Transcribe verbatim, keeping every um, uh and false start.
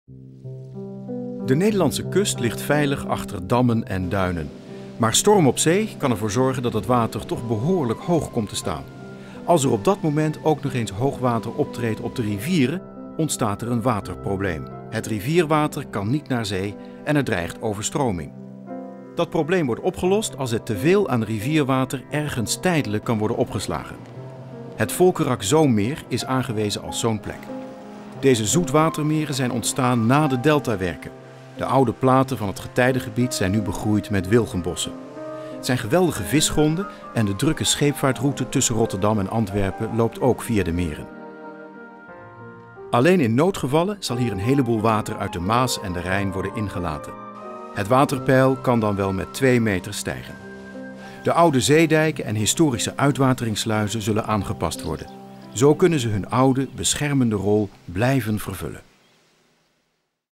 De Nederlandse kust ligt veilig achter dammen en duinen. Maar storm op zee kan ervoor zorgen dat het water toch behoorlijk hoog komt te staan. Als er op dat moment ook nog eens hoogwater optreedt op de rivieren, ontstaat er een waterprobleem. Het rivierwater kan niet naar zee en er dreigt overstroming. Dat probleem wordt opgelost als het teveel aan rivierwater ergens tijdelijk kan worden opgeslagen. Het Volkerak-Zoommeer is aangewezen als zo'n plek. Deze zoetwatermeren zijn ontstaan na de deltawerken. De oude platen van het getijdengebied zijn nu begroeid met wilgenbossen. Het zijn geweldige visgronden en de drukke scheepvaartroute tussen Rotterdam en Antwerpen loopt ook via de meren. Alleen in noodgevallen zal hier een heleboel water uit de Maas en de Rijn worden ingelaten. Het waterpeil kan dan wel met twee meter stijgen. De oude zeedijken en historische uitwateringssluizen zullen aangepast worden. Zo kunnen ze hun oude, beschermende rol blijven vervullen.